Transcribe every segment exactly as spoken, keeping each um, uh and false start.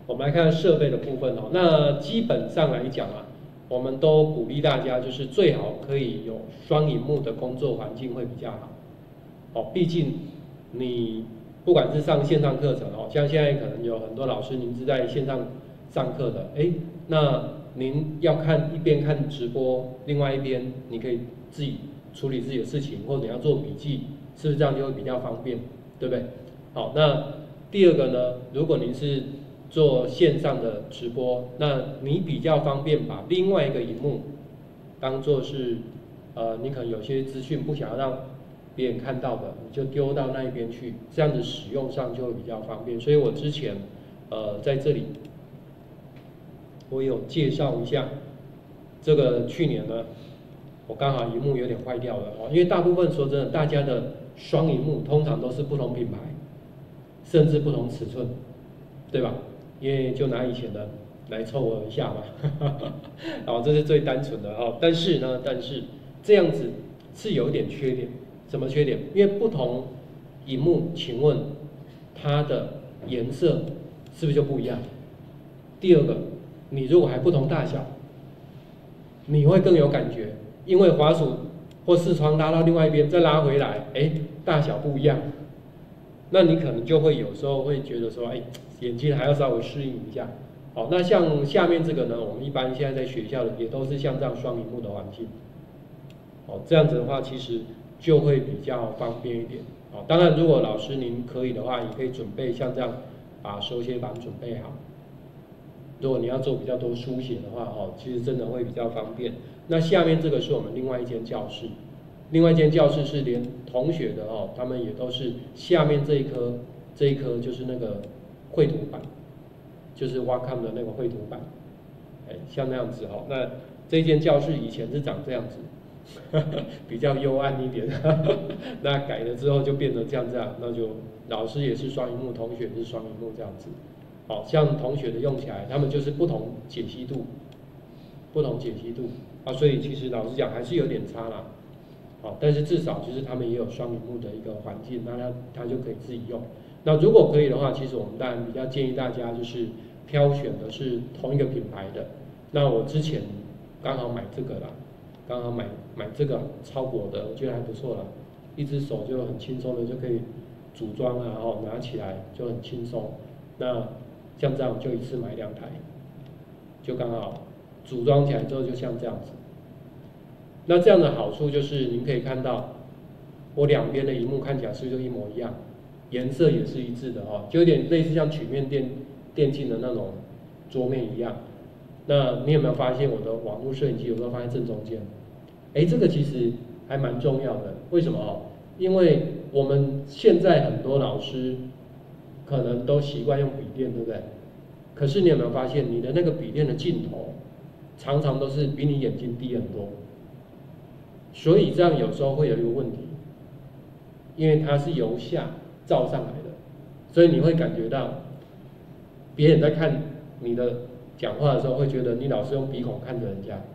我们来看设备的部分哦。那基本上来讲啊，我们都鼓励大家就是最好可以有双萤幕的工作环境会比较好。哦，毕竟你不管是上线上课程哦，像现在可能有很多老师您是在线上上课的，哎，那您要看一边看直播，另外一边你可以自己处理自己的事情，或者你要做笔记，是不是这样就会比较方便，对不对？好，那第二个呢，如果您是做线上的直播，那你比较方便把另外一个荧幕当做是，呃，你可能有些资讯不想要让别人看到的，你就丢到那一边去，这样子使用上就会比较方便。所以我之前，呃，在这里我有介绍一下，这个去年呢，我刚好荧幕有点坏掉了哦，因为大部分说真的，大家的双荧幕通常都是不同品牌，甚至不同尺寸，对吧？因为就拿以前的来凑合一下嘛，哦，这是最单纯的哦。但是呢，但是这样子是有一点缺点。什么缺点？因为不同萤幕，请问它的颜色是不是就不一样？第二个，你如果还不同大小，你会更有感觉，因为滑鼠或视窗拉到另外一边再拉回来，哎，大小不一样，那你可能就会有时候会觉得说，哎，眼睛还要稍微适应一下。好，那像下面这个呢，我们一般现在在学校的也都是像这样双萤幕的环境。哦，这样子的话，其实就会比较方便一点。哦，当然，如果老师您可以的话，也可以准备像这样把手写板准备好。如果你要做比较多书写的话，哦，其实真的会比较方便。那下面这个是我们另外一间教室，另外一间教室是连同学的哦，他们也都是下面这一颗这一颗就是那个绘图板，就是 Wacom 的那个绘图板，哎，像那样子哦。那这间教室以前是长这样子。比较幽暗一点，那改了之后就变得这样这样，那就老师也是双萤幕，同学也是双萤幕这样子。好，像同学的用起来，他们就是不同解析度，不同解析度啊，所以其实老实讲还是有点差啦。好，但是至少就是他们也有双萤幕的一个环境，那他他就可以自己用。那如果可以的话，其实我们当然比较建议大家就是挑选的是同一个品牌的。那我之前刚好买这个啦。刚刚买买这个超薄的，我觉得还不错啦，一只手就很轻松的就可以组装啊，然后拿起来就很轻松。那像这样就一次买两台，就刚好组装起来之后就像这样子。那这样的好处就是您可以看到，我两边的萤幕看起来是不是就一模一样，颜色也是一致的哦，就有点类似像曲面电电竞的那种桌面一样。那你有没有发现我的网络摄影机有时候放在正中间？哎，这个其实还蛮重要的。为什么哦？因为我们现在很多老师可能都习惯用笔电，对不对？可是你有没有发现，你的那个笔电的镜头常常都是比你眼睛低很多，所以这样有时候会有一个问题，因为它是由下照上来的，所以你会感觉到别人在看你的讲话的时候，会觉得你老是用鼻孔看着人家，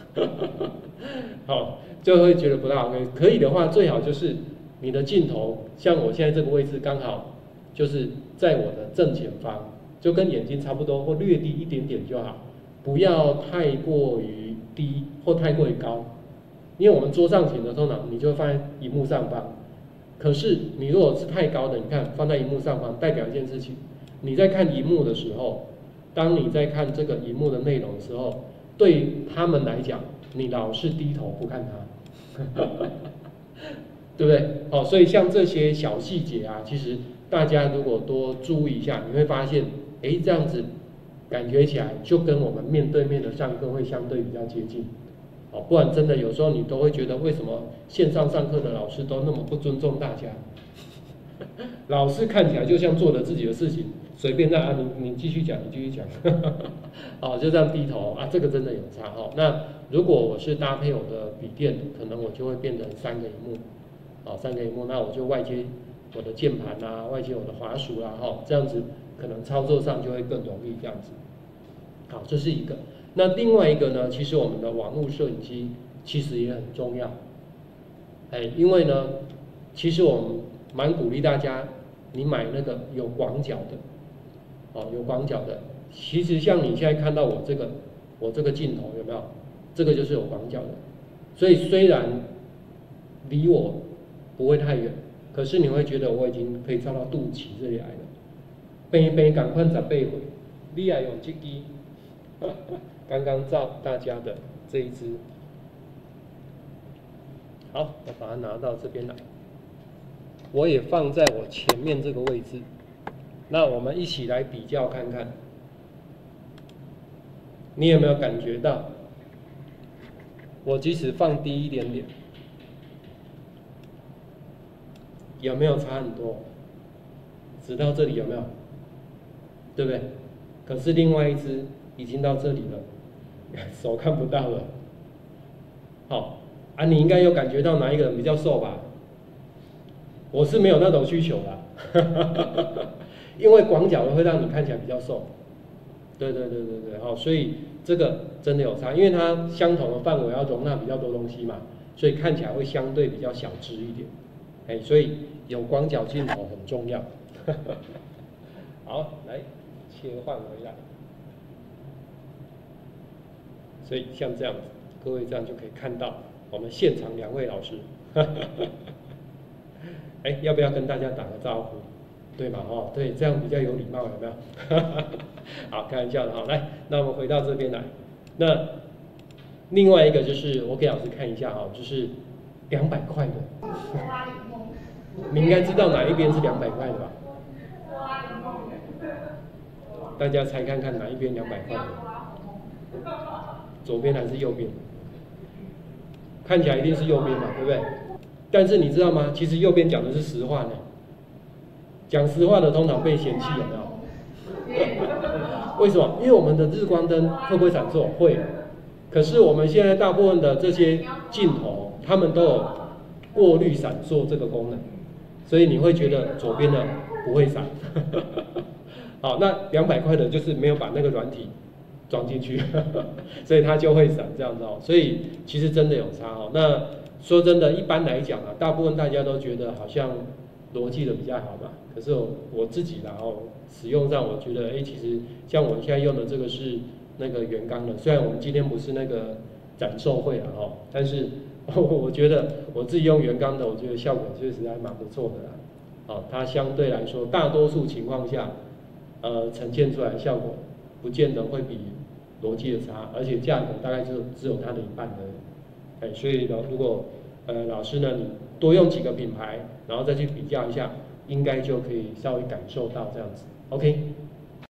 好，就会觉得不大 OK。可以的话，最好就是你的镜头像我现在这个位置，刚好就是在我的正前方，就跟眼睛差不多，或略低一点点就好，不要太过于低或太过于高。因为我们桌上型的通常你就会放在荧幕上方，可是你如果是太高的，你看放在荧幕上方，代表一件事情，你在看荧幕的时候。当你在看这个荧幕的内容的时候，对他们来讲，你老是低头不看它，对不对？哦，所以像这些小细节啊，其实大家如果多注意一下，你会发现，哎，这样子感觉起来就跟我们面对面的上课会相对比较接近。哦，不然真的有时候你都会觉得，为什么线上上课的老师都那么不尊重大家？老师看起来就像做了自己的事情。随便让啊，你你继续讲，你继续讲，哦，就这样低头啊，这个真的有差哈、哦。那如果我是搭配我的笔电，可能我就会变成三个萤幕，哦，三个萤幕，那我就外接我的键盘啊，外接我的滑鼠啊，哈、哦，这样子可能操作上就会更容易这样子。好，这是一个。那另外一个呢，其实我们的网络摄影机其实也很重要，哎，因为呢，其实我们蛮鼓励大家，你买那个有广角的。哦，有广角的， 其实像你现在看到我这个，我这个镜头有没有？这个就是有广角的，所以虽然离我不会太远，可是你会觉得我已经可以照到肚脐这里来了。边边赶快十倍回，你也用这支，刚刚照大家的这一支。好，我把它拿到这边来，我也放在我前面这个位置。那我们一起来比较看看，你有没有感觉到？我即使放低一点点，有没有差很多？直到这里有没有？对不对？可是另外一只已经到这里了，手看不到了。好。啊，你应该有感觉到哪一个人比较瘦吧？我是没有那种需求啦，因为广角的会让你看起来比较瘦。对对对对对，好，所以这个真的有差，因为它相同的范围要容纳比较多东西嘛，所以看起来会相对比较小只一点。哎，所以有广角镜头很重要。好，来切换回来，所以像这样子，各位这样就可以看到。我们现场两位老师，哎，要不要跟大家打个招呼？对嘛？哦，对，这样比较有礼貌，有没有？好，开玩笑的哈。来，那我们回到这边来。那另外一个就是我给老师看一下哈，就是两百块的，你应该知道哪一边是两百块的吧？大家猜看看哪一边两百块的？左边还是右边？看起来一定是右边嘛，对不对？但是你知道吗？其实右边讲的是实话呢。讲实话的通常被嫌弃，有没有？为什么？因为我们的日光灯会不会闪烁？会。可是我们现在大部分的这些镜头，它们都有过滤闪烁这个功能，所以你会觉得左边的不会闪。好，那两百块的就是没有把那个软体装进去，所以它就会闪这样子哦。所以其实真的有差哦。那说真的，一般来讲啊，大部分大家都觉得好像罗技的比较好嘛。可是 我, 我自己啦哦，使用上我觉得，哎，其实像我现在用的这个是那个原钢的，虽然我们今天不是那个展售会了哦，但是我觉得我自己用原钢的，我觉得效果确实还蛮不错的啦。哦，它相对来说，大多数情况下，呃，呈现出来的效果不见得会比罗技的差，而且价格大概就只有它的一半而已。哎，所以呢，如果呃老师呢，你多用几个品牌，然后再去比较一下，应该就可以稍微感受到这样子。OK。